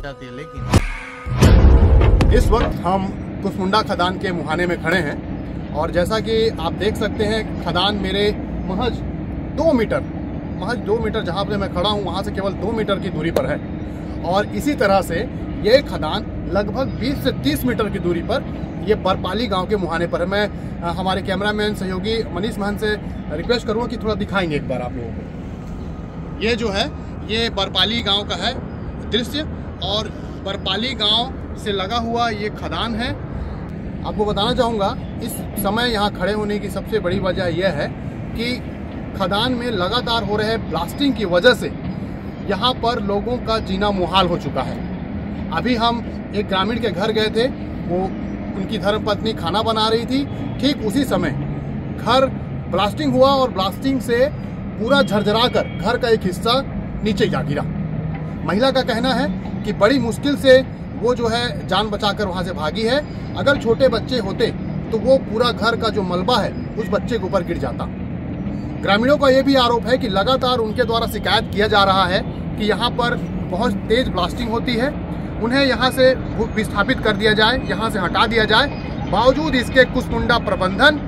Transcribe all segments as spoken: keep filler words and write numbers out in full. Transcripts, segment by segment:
जाती है। लेकिन इस वक्त हम कुसमुंडा खदान के मुहाने में खड़े हैं और जैसा कि आप देख सकते हैं खदान मेरे महज दो मीटर महज दो मीटर जहाँ पर मैं खड़ा हूँ वहाँ से केवल दो मीटर की दूरी पर है। और इसी तरह से ये खदान लगभग बीस से तीस मीटर की दूरी पर ये बरपाली गांव के मुहाने पर है। मैं हमारे कैमरामैन सहयोगी मनीष महन से रिक्वेस्ट करूँगा कि थोड़ा दिखाएंगे एक बार आप लोगों को। ये जो है ये बरपाली गांव का है दृश्य और बरपाली गांव से लगा हुआ ये खदान है। आपको बताना चाहूँगा इस समय यहाँ खड़े होने की सबसे बड़ी वजह यह है कि खदान में लगातार हो रहे ब्लास्टिंग की वजह से यहाँ पर लोगों का जीना मुहाल हो चुका है। अभी हम एक ग्रामीण के घर गए थे, वो उनकी धर्मपत्नी खाना बना रही थी, ठीक उसी समय घर ब्लास्टिंग हुआ और ब्लास्टिंग से पूरा झरझरा कर घर का एक हिस्सा नीचे जा गिरा। महिला का कहना है कि बड़ी मुश्किल से वो जो है जान बचाकर वहाँ से भागी है। अगर छोटे बच्चे होते तो वो पूरा घर का जो मलबा है उस बच्चे के ऊपर गिर जाता। ग्रामीणों का ये भी आरोप है कि लगातार उनके द्वारा शिकायत किया जा रहा है कि यहाँ पर बहुत तेज ब्लास्टिंग होती है, उन्हें यहाँ से विस्थापित कर दिया जाए, यहाँ से हटा दिया जाए। बावजूद इसके कुसमुंडा प्रबंधन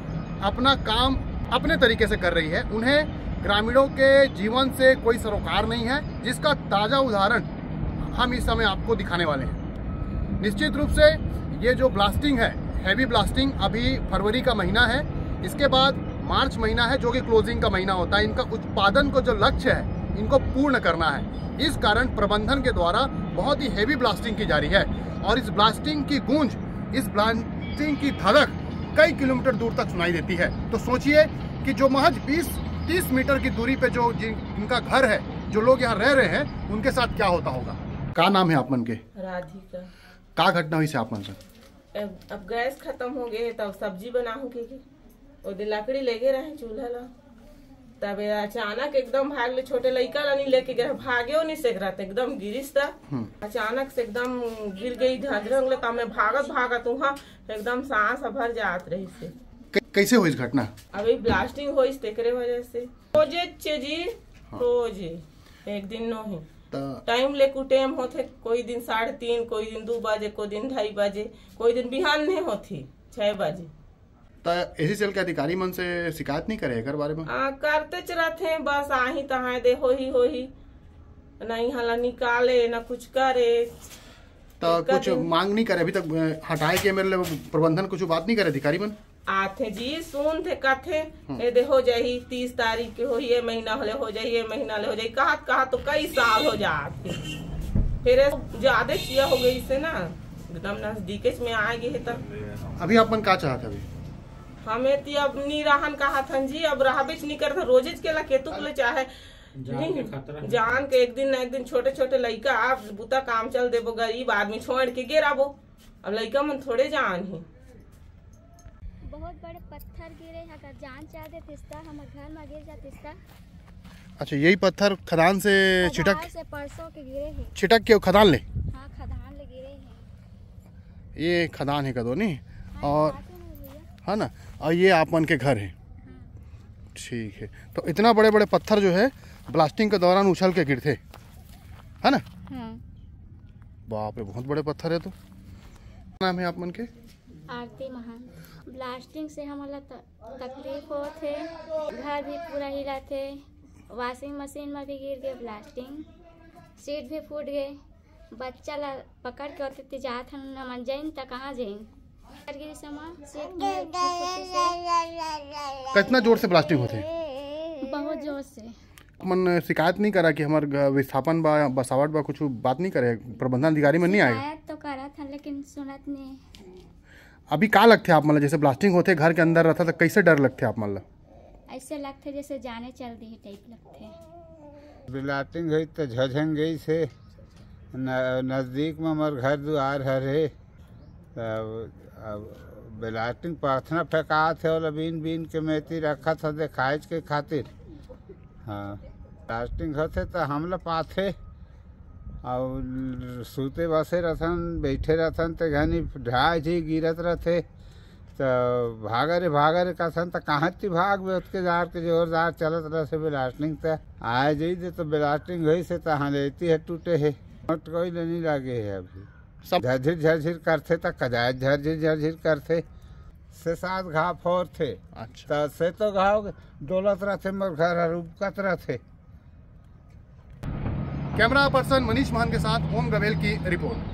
अपना काम अपने तरीके से कर रही है। उन्हें ग्रामीणों के जीवन से कोई सरोकार नहीं है, जिसका ताज़ा उदाहरण हम इस समय आपको दिखाने वाले हैं। निश्चित रूप से ये जो ब्लास्टिंग है, हैवी ब्लास्टिंग, अभी फरवरी का महीना है, इसके बाद मार्च महीना है जो कि क्लोजिंग का महीना होता है। इनका उत्पादन को जो लक्ष्य है इनको पूर्ण करना है। इस कारण प्रबंधन के द्वारा बहुत ही हैवी ब्लास्टिंग की जा रही है और इस ब्लास्टिंग की गूंज, इस ब्लास्टिंग की धड़क कई किलोमीटर दूर तक सुनाई देती है। तो सोचिए कि जो महज बीस तीस मीटर की दूरी पे जो जिनका घर है, जो लोग यहाँ रह रहे हैं, उनके साथ क्या होता होगा। क्या नाम है आपमन के? राधिका। का घटना हुई से आपमन से? अब, अब गैस खत्म हो गए तब सब्जी बनाऊंगी की वो दिन लकड़ी लेके रहे चूल्हा ला, तब अचानक एकदम भाग ले, छोटे लड़का ला नहीं लेके गए, भागे नहीं सेक रहा था, एकदम गिरिश था। अचानक से एकदम गिर गई झंझरंग ले, तब मैं भागत भागत वहाँ एकदम सांस भर जात रही से। कैसे हुई इस घटना? अभी ब्लास्टिंग हुई तेकरे वजह से रोजे जी रोज एक दिन नो ही टाइम ले टाइम होते, कोई दिन साढ़े तीन, कोई दिन दो बजे, कोई दिन ढाई बजे, कोई दिन बिहान नहीं होती छह बजे। तो ऐसी चल के अधिकारी मन से शिकायत नहीं करे कर बारे में? आ, करते रहते बस आही तहा दे हो ही हो ही नहीं हाला निकाले ना कुछ करे। तो कुछ मांग नहीं करे अभी तक हटाए के मेरे प्रबंधन कुछ बात नहीं करे अधिकारी मन? आथे जी सुन थे कथे ए दे हो जाही तीस तारीख के हो ये महीना होले हो जाही ये महीना ले हो जाही, कहा कहा तो कई साल हो जाते, फिर ज्यादा किया हो गई से ना एकदम नजदीक में आ गए। तब अभी अपन क्या चाहते अभी? हमें तो अब नहीं रहन कहा था जी, अब रहबेच नहीं करता, रोजेज के ला केतुक ले चाहे नहीं जान के एक दिन न एक दिन छोटे छोटे लड़का आप बुता काम चल देबो, गरीब आदमी छोड़ के गिराबो, अब लड़का मन थोड़े जान ही। बहुत बड़े पत्थर गिरे, अगर जान चाह दे तिस्ता हमारे घर में गिर जा तिस्ता। अच्छा, यही पत्थर खदान से छिटक से परसों के गिरे हैं, छिटक के खदान ले? हाँ खदान ले गिरे हैं। ये खदान है कदो नहीं और है ना, और ये आप मन के घर है। ठीक है, तो इतना बड़े बड़े पत्थर जो है ब्लास्टिंग के दौरान उछल के गिरते है ना? बाप रे, बहुत बड़े पत्थर है। तो नाम है आप मन के? आरती महान। ब्लास्टिंग से हमारा तकलीफ हो थे, घर भी पूरा हिला थे, वॉशिंग मशीन में भी गिर गए ब्लास्टिंग, सीट भी फूट गए, बच्चा ला पकड़ के होते जात हम न जाइन तो कहाँ जाइन। कितना जोर से ब्लास्टिंग होते? बहुत जोर से। मन शिकायत नहीं करा कि हमारे विस्थापन बा बसावट बा कुछ बात नहीं करे, प्रबंधन अधिकारी में नहीं आए? शिकायत तो करा था लेकिन सुनत नहीं। अभी क्या लगते आप मतलब जैसे ब्लास्टिंग होते घर के अंदर रहता तो कैसे डर लगते आप मतलब? ऐसे लगते जैसे जाने चल दी टाइप लगते। ब्लास्टिंग हुई तो झझंग गई से नज़दीक में हमारे घर द्वार है, ब्लास्टिंग प्रार्थना फेंका थे और बीन बीन के मेथी रखा था दिखाइज के खातिर। हाँ, ब्लास्टिंग होते तो हम लोग पाथे और सूते बसे रहन, बैठे रहन तो घनी ढाई जी गिरत रहते तो भागा रे भागा रे कहन तो कहाँ थी भाग में उसके जार के जोरदार चलत रहे से ब्लास्टिंग तो आए जी तो ब्लास्टिंग हुई से तो हाँ लेती है टूटे है मट कोई नहीं लागे है अभी सब झरझिर झरझिर करते तक कदाच झरझिर झरझिर करते से सात घाव फोर थे। अच्छा तो से तो घाव डोलत रहते मोर घर रुकत रहते। कैमरा पर्सन मनीष महान के साथ ओम गवेल की रिपोर्ट।